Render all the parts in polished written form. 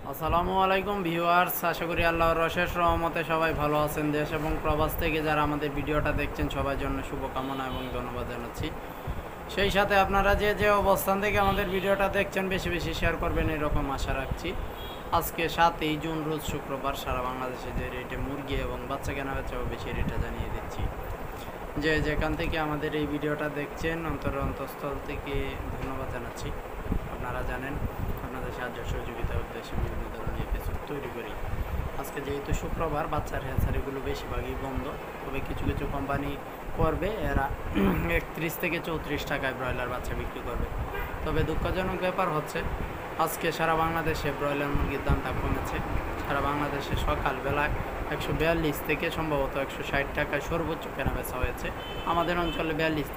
আসসালামু আলাইকুম ভিউয়ার্স, আশা করি আল্লাহর অশেষ রহমতে সবাই ভালো আছেন। দেশ এবং প্রবাস থেকে যারা আমাদের ভিডিওটা দেখছেন সবার জন্য শুভকামনা এবং ধন্যবাদ জানাচ্ছি। সেই সাথে আপনারা যে যে অবস্থান থেকে আমাদের ভিডিওটা দেখছেন বেশি বেশি শেয়ার করবেন এরকম আশা রাখছি। আজকে 7ই জুন রোজ শুক্রবার, সারা বাংলাদেশে যে রেটে মুরগি এবং বাচ্চা কেনা বেচা বেশি রেটে জানিয়ে দিচ্ছি। যে যেখান থেকে আমাদের এই ভিডিওটা দেখছেন অন্তঃস্থল থেকে ধন্যবাদ জানাচ্ছি। আপনারা জানেন আপনাদের সাহায্য সহযোগিতার উদ্দেশ্যে বিভিন্ন ধরনের এপিসোড তৈরি করি। আজকে যেহেতু শুক্রবার, বাচ্চার হ্যাচারিগুলো বেশিরভাগই বন্ধ, তবে কিছু কিছু কোম্পানি করবে, এরা 31 থেকে 34 টাকায় ব্রয়লার বাচ্চা বিক্রি করবে। তবে দুঃখজনক ব্যাপার হচ্ছে আজকে সারা বাংলাদেশে ব্রয়লার মুরগির দামটা কমেছে। সারা বাংলাদেশে সকালবেলায় 142 থেকে সম্ভবত 160 টাকায় সর্বোচ্চ কেনাবেচা হয়েছে। আমাদের অঞ্চলে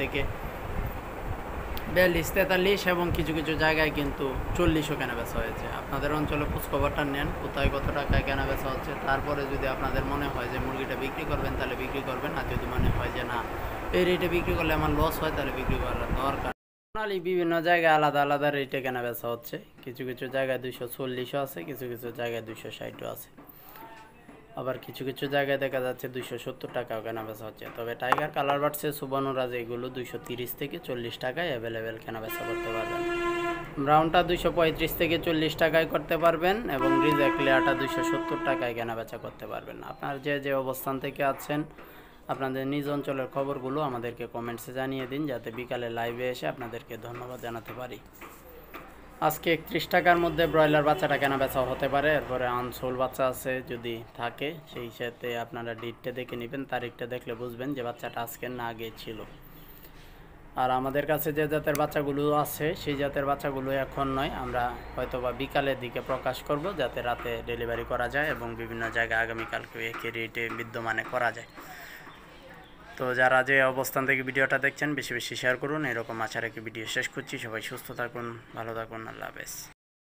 42-43 এবং কিছু কিছু জায়গায় কিন্তু 40ও কেনাবেচা হয়েছে। আপনাদের অঞ্চলে খোঁজখবরটা নেন, কোথায় কত টাকায় কেনাবেচা হচ্ছে। তারপরে যদি আপনাদের মনে হয় যে মুরগিটা বিক্রি করবেন তাহলে বিক্রি করবেন, আর যদি মনে হয় যে না এই রেটে বিক্রি করলে আমার লস হয় তাহলে বিক্রি করার দরকার। বিভিন্ন জায়গায় আলাদা আলাদা রেটে কেনাবেচা হচ্ছে। কিছু কিছু জায়গায় 240ও আছে, কিছু কিছু জায়গায় 260ও আছে, আবার কিছু কিছু জায়গায় দেখা যাচ্ছে 270 টাকাও কেনাবেচা হচ্ছে। তবে টাইগার কালার বার্ডসে সুবর্ণরাজ এগুলো 230 থেকে 40 টাকায় অ্যাভেলেবেল কেনাবেচা করতে পারবেন। ব্রাউনটা 235 থেকে 40 টাকায় করতে পারবেন এবং রিজেক্ট লেয়ারটা 270 টাকায় কেনাবেচা করতে পারবেন। আপনার যে যে অবস্থান থেকে আছেন আপনাদের নিজ অঞ্চলের খবরগুলো আমাদেরকে কমেন্টসে জানিয়ে দিন, যাতে বিকালে লাইভে এসে আপনাদেরকে ধন্যবাদ জানাতে পারি। আজকে 31 টাকার মধ্যে ব্রয়লার বাচ্চাটা কেনা বেচা হতে পারে। এরপরে আনসোল বাচ্চা আছে, যদি থাকে সেই সাথে আপনারা ডেটটা দেখে নেবেন, তারিখটা দেখলে বুঝবেন যে বাচ্চাটা আজকে না আগে ছিল। আর আমাদের কাছে যে জাতের বাচ্চাগুলো আছে সেই জাতের বাচ্চাগুলো এখন নয়, আমরা হয়তোবা বিকালের দিকে প্রকাশ করব, যাতে রাতে ডেলিভারি করা যায় এবং বিভিন্ন জায়গায় আগামীকালকে একই রেটে বিদ্যমানে করা যায়। তো যারা যে অবস্থান থেকে ভিডিওটা দেখছেন বেশি বেশি শেয়ার করুন, এরকম আশা রেখে ভিডিও শেষ করছি। সবাই সুস্থ থাকুন, ভালো থাকুন, আল্লাহ হাফেজ।